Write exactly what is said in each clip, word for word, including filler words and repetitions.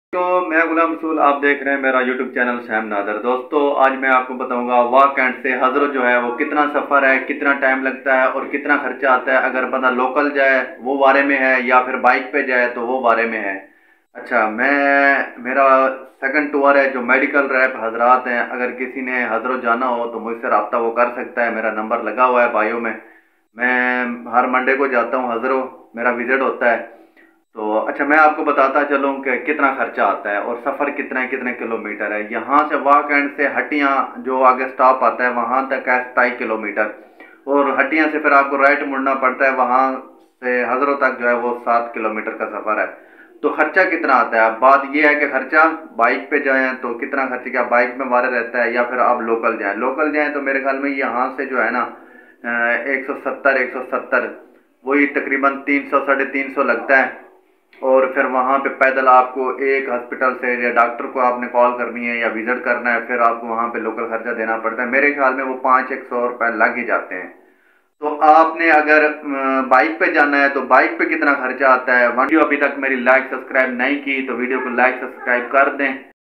तो मैं गुलाम रसूल, आप देख रहे हैं मेरा यूट्यूब चैनल सैम नादर। दोस्तों, आज मैं आपको बताऊंगा वाह कैंट से हजरत जो है वो कितना सफ़र है, कितना टाइम लगता है और कितना खर्चा आता है। अगर बंदा लोकल जाए वो बारे में है, या फिर बाइक पे जाए तो वो बारे में है। अच्छा, मैं मेरा सेकंड टूर है जो मेडिकल रैप हजरात हैं। अगर किसी ने हजरत जाना हो तो मुझसे रब्ता वो कर सकता है। मेरा नंबर लगा हुआ है बायो में। मैं हर मंडे को जाता हूँ हजरत, मेरा विजिट होता है। तो अच्छा, मैं आपको बताता चलूँ कि कितना खर्चा आता है और सफ़र कितना है, कितने किलोमीटर है। यहाँ से वाक एंड से हटियाँ जो आगे स्टॉप आता है वहाँ तक है सताई किलोमीटर, और हटियाँ से फिर आपको राइट मुड़ना पड़ता है। वहाँ से हजरों तक जो है वो सात किलोमीटर का सफ़र है। तो खर्चा कितना आता है, अब बात यह है कि खर्चा बाइक पे जाएँ तो कितना खर्चा, क्या बाइक में वारे रहता है, या फिर आप लोकल जाएँ। लोकल जाएँ तो मेरे ख्याल में यहाँ से जो है ना एक सौ सत्तर एक सौ सत्तर वही तकरीबन तीन सौ साढ़े तीन सौ लगता है। और फिर वहाँ पे पैदल आपको एक हॉस्पिटल से या डॉक्टर को आपने कॉल करनी है या विजिट करना है, फिर आपको वहाँ पे लोकल खर्चा देना पड़ता है। मेरे ख्याल में वो पाँच एक सौ रुपये लग ही जाते हैं। तो आपने अगर बाइक पे जाना है तो बाइक पे कितना खर्चा आता है। वीडियो अभी तक मेरी लाइक सब्सक्राइब नहीं की तो वीडियो को लाइक सब्सक्राइब कर दें।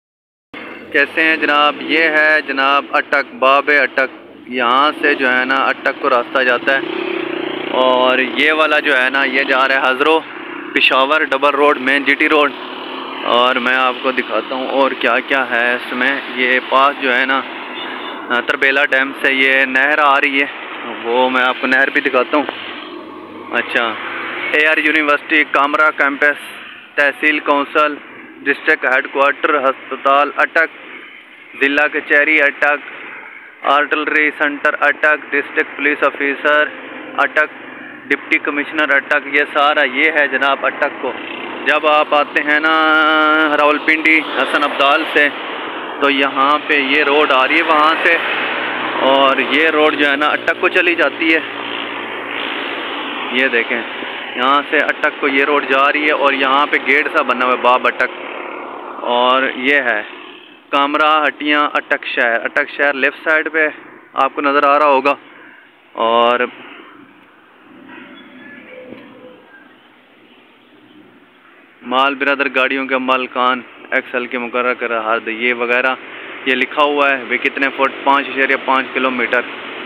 कैसे हैं जनाब, ये है जनाब अटक, बाबे अटक। यहाँ से जो है ना अटक को रास्ता जाता है, और ये वाला जो है ना ये जा रहा है Hazro Peshawar double road, main GT road. और मैं आपको दिखाता हूँ और क्या क्या है इसमें। ये पास जो है ना तरबेला डैम से ये नहर आ रही है, वो मैं आपको नहर भी दिखाता हूँ। अच्छा, A R university Kamra campus, तहसील कौंसल, डिस्ट्रिक्ट हेडक्वार्टर अस्पताल अटक, जिला कचहरी Attock, artillery centre Attock, district police officer Attock, deputy commissioner Attock. ये सारा ये है जनाब अटक को। जब आप आते हैं ना रावलपिंडी हसन अब्दाल से तो यहाँ पे ये रोड आ रही है वहाँ से, और ये रोड जो है ना अटक को चली जाती है। ये देखें, यहाँ से अटक को ये रोड जा रही है, और यहाँ पे गेट सा बना हुआ है बाब अटक। और ये है कामरा हटियाँ अटक शहर। अटक शहर लेफ़्ट साइड पे आपको नज़र आ रहा होगा। और माल बिरादर गाड़ियों के मालकान एक्सल के मुकर्रर कर हद ये वगैरह ये लिखा हुआ है। वे कितने फुट, पाँच इशारिया पाँच किलोमीटर।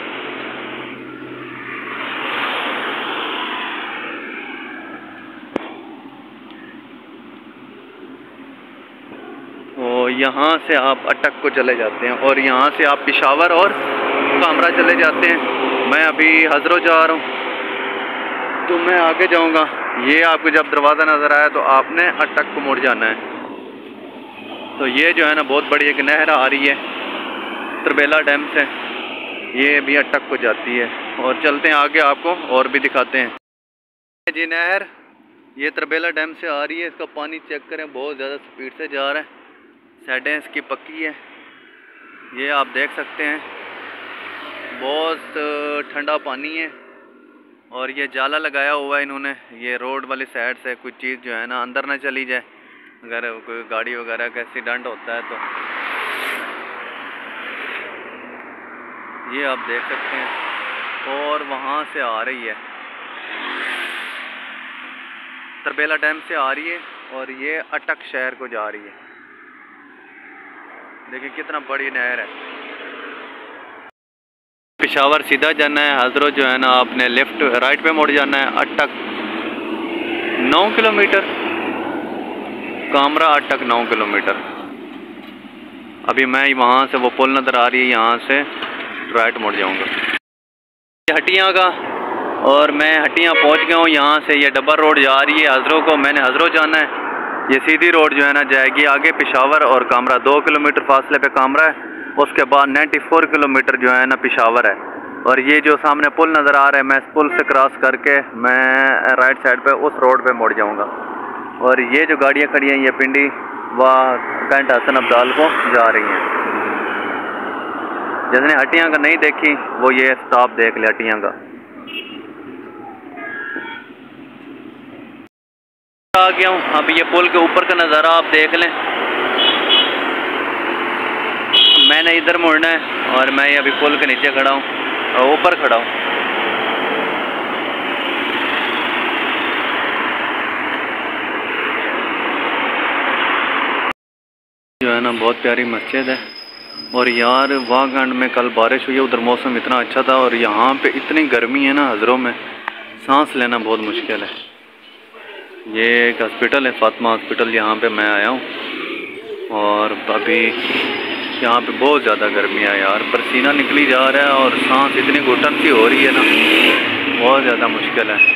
तो यहाँ से आप अटक को चले जाते हैं, और यहाँ से आप पिशावर और कामरा चले जाते हैं। मैं अभी हजरो जा रहा हूँ तो मैं आगे जाऊँगा। ये आपको जब दरवाज़ा नज़र आया तो आपने अटक को मुड़ जाना है। तो ये जो है ना बहुत बड़ी एक नहर आ रही है तरबेला डैम से, ये भी अटक को जाती है। और चलते हैं आगे, आपको और भी दिखाते हैं। जी नहर ये तरबेला डैम से आ रही है। इसका पानी चेक करें, बहुत ज़्यादा स्पीड से जा रहा है। साइडें इसकी पक्की है, ये आप देख सकते हैं। बहुत ठंडा पानी है, और ये जाला लगाया हुआ है इन्होंने, ये रोड वाली साइड से कोई चीज़ जो है ना अंदर ना चली जाए, अगर कोई गाड़ी वगैरह का एक्सीडेंट होता है तो। ये आप देख सकते हैं, और वहाँ से आ रही है तरबेला डैम से आ रही है, और ये अटक शहर को जा रही है। देखिए कितना बड़ी नहर है। पिशावर सीधा जाना है, हजरत जो है ना आपने लेफ्ट राइट पे मुड़ जाना है। अटक नौ किलोमीटर, कामरा अटक नौ किलोमीटर। अभी मैं वहाँ से वो पुल नज़र आ रही है, यहाँ से राइट मुड़ जाऊँगा। ये हटियाँ का, और मैं हटियाँ पहुँच गया हूँ। यहाँ से ये डबल रोड जा रही है हजरों को, मैंने हजरों जाना है। ये सीधी रोड जो है ना जाएगी आगे पिशावर और कामरा। दो किलोमीटर फासले पे कामरा है, उसके बाद चौरानवे किलोमीटर जो है ना पिशावर है। और ये जो सामने पुल नज़र आ रहा है, मैं इस पुल से क्रॉस करके मैं राइट साइड पे उस रोड पे मुड़ जाऊंगा। और ये जो गाड़ियाँ खड़ी हैं ये पिंडी व कैंट हसन अब्दाल को जा रही हैं। जिसने हटियाँ का नहीं देखी वो ये स्टॉप देख ले हटियाँ का। आ गया हूँ, अब ये पुल के ऊपर का नज़ारा आप देख लें। मैंने इधर मुड़ना है, और मैं अभी पुल के नीचे खड़ा हूँ और ऊपर खड़ा हूँ। ना बहुत प्यारी मस्जिद है। और यार वाहगंड में कल बारिश हुई है, उधर मौसम इतना अच्छा था और यहाँ पे इतनी गर्मी है ना, हज़रों में सांस लेना बहुत मुश्किल है। ये एक हॉस्पिटल है, फातिमा हॉस्पिटल, यहाँ पे मैं आया हूँ और अभी यहाँ पे बहुत ज़्यादा गर्मी है यार, पसीना निकली जा रहा है और सांस इतनी घुटन सी हो रही है ना, बहुत ज़्यादा मुश्किल है।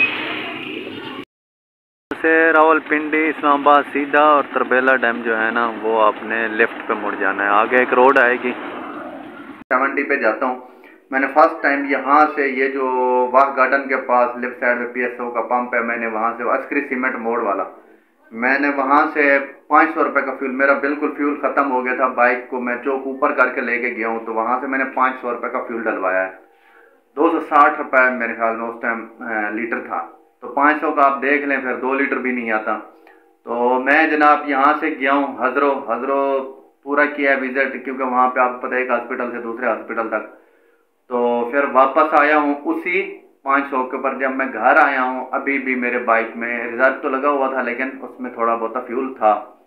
से रावलपिंडी इस्लामाबाद सीधा और तरबेला डैम जो है ना वो आपने लेफ्ट पे मुड़ जाना है, आगे एक रोड आएगी। सेवेंटी पे जाता हूँ मैंने फर्स्ट टाइम यहाँ से, ये जो वाह गार्डन के पास लेफ्ट साइड में पीएसओ का पंप है, मैंने वहाँ से अस्करी सीमेंट मोड़ वाला, मैंने वहाँ से पाँच सौ रुपये का फ्यूल, मेरा बिल्कुल फ्यूल ख़त्म हो गया था, बाइक को मैं चौक ऊपर करके लेके गया हूँ, तो वहाँ से मैंने पाँच सौ रुपये का फ्यूल डलवाया है। दो सौ साठ रुपये मेरे ख्याल में उस टाइम लीटर था, तो पाँच सौ का आप देख लें, फिर दो लीटर भी नहीं आता। तो मैं जनाब यहाँ से गया हूँ हज़रों हज़रों पूरा किया है विज़िट, क्योंकि वहाँ पे आपको पता है एक हॉस्पिटल से दूसरे हॉस्पिटल तक, तो फिर वापस आया हूँ उसी पाँच सौ के ऊपर। जब मैं घर आया हूँ अभी भी मेरे बाइक में रिजर्व तो लगा हुआ था, लेकिन उसमें थोड़ा बहुत फ्यूल था।